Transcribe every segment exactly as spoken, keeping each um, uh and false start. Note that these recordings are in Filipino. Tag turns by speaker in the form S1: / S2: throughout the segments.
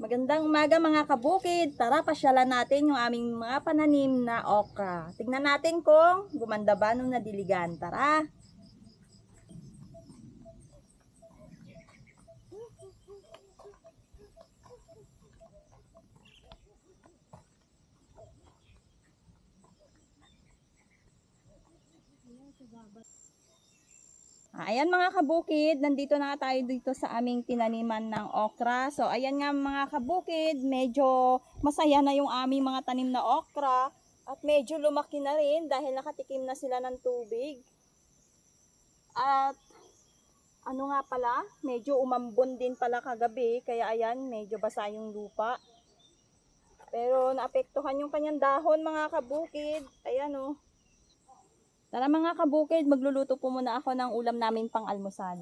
S1: Magandang umaga mga kabukid. Tara pasyalan natin yung aming mga pananim na okra. Tignan natin kung gumanda ba nung nadiligan. Tara! Ayan mga kabukid, nandito na tayo dito sa aming tinaniman ng okra. So ayan nga mga kabukid, medyo masaya na yung aming mga tanim na okra. At medyo lumaki na rin dahil nakatikim na sila ng tubig. At ano nga pala, medyo umambon din pala kagabi. Kaya ayan, medyo basa yung lupa. Pero naapektuhan yung kanyang dahon mga kabukid. Ayan o. Oh. Tara mga kabukid, magluluto po muna ako ng ulam namin pang almusal.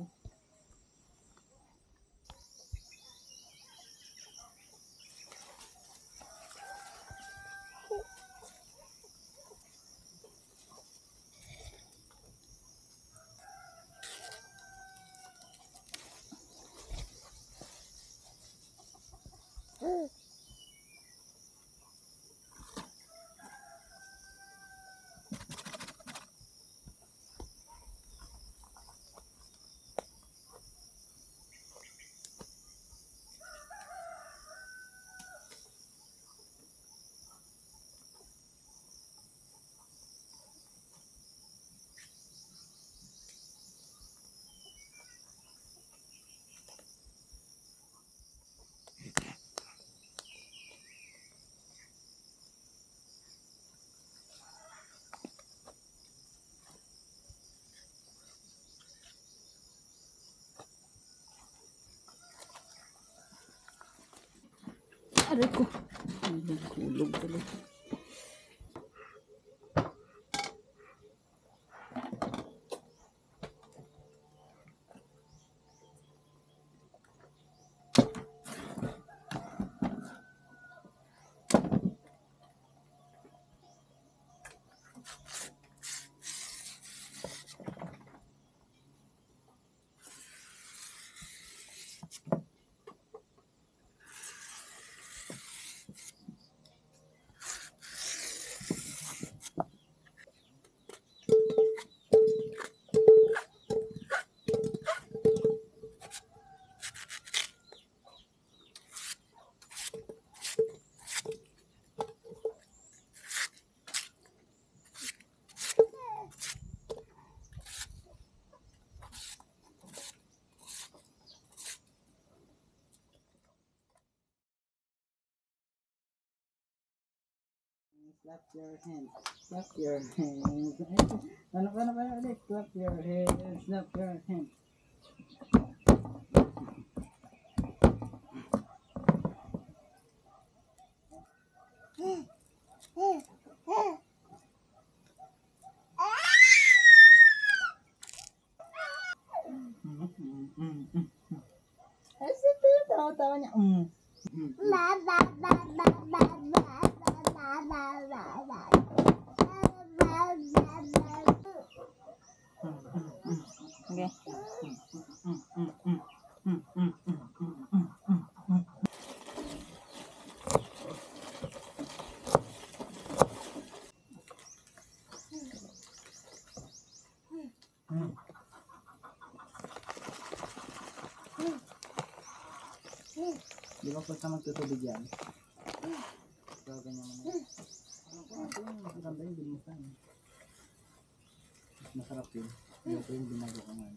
S1: Aray ko. Nagulog talaga.
S2: Clap your hands, clap your hands. Paano, paano, paano ulit? Clap your hands, clap your hands. Ay, sige, tawa-tawa niya. Mm. Ba, ba, ba, ba, ba, ba, ba, ba, ba, ba.
S1: Okay.
S2: Di ba pagka magtutubig yan? So, ganyan mo na. Ano po, ito yung maganda yung binusan. Mas masarap yun. Ito yung binago ko ngayon.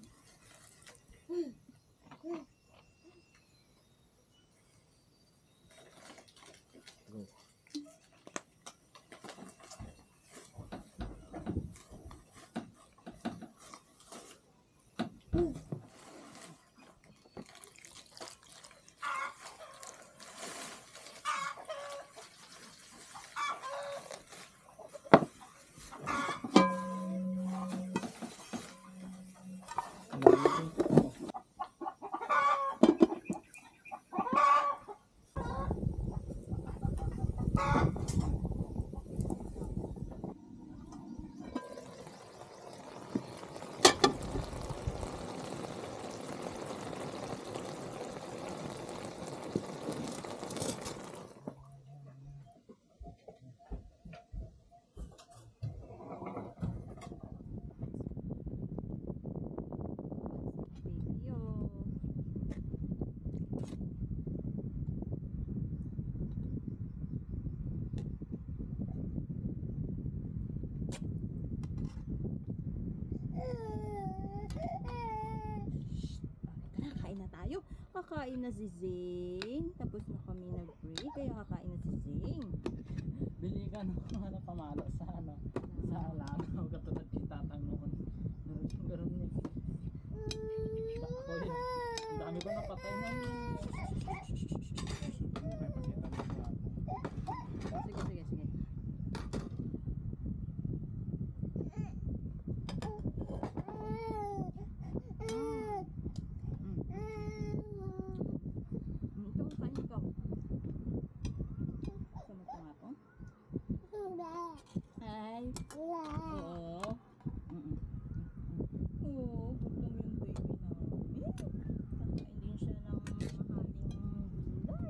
S1: kakain na si Zing. Tapos na kami nag-break, kaya kakain na si Zing.
S3: Bili ka ng ano pamalo sa ano sa langaw katulad kay tatang noon. Meron siyang ganun eh. Ako eh. Ang dami ko napatay na.
S1: Sige, sige, sige. Mm, ito, kain ikaw. Gusto mo ito nga ito? Ay. Oo. Mm-mm. Oo, gutom yung baby namin. Kakain din siya ng mahaling gulay.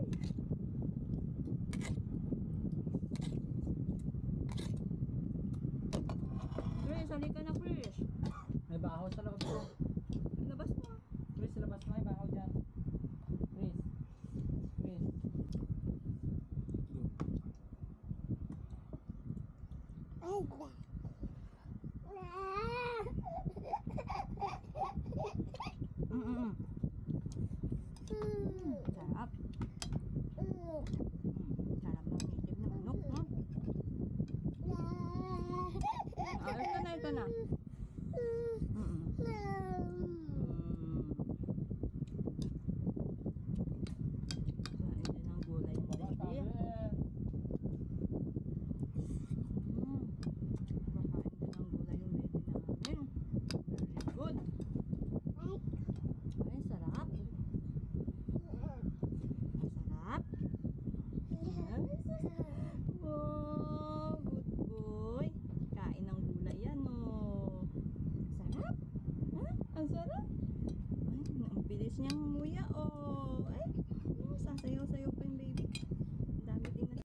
S1: Chris, halika na Chris.
S3: May bahaw sa loob ko.
S1: Labas mo.
S3: Chris, labas mo, may bahaw dyan. Chris. Chris.
S1: Mm-mm. Sarap. Mm, sarap ng native na manok. No? Ah, ito na, ito na.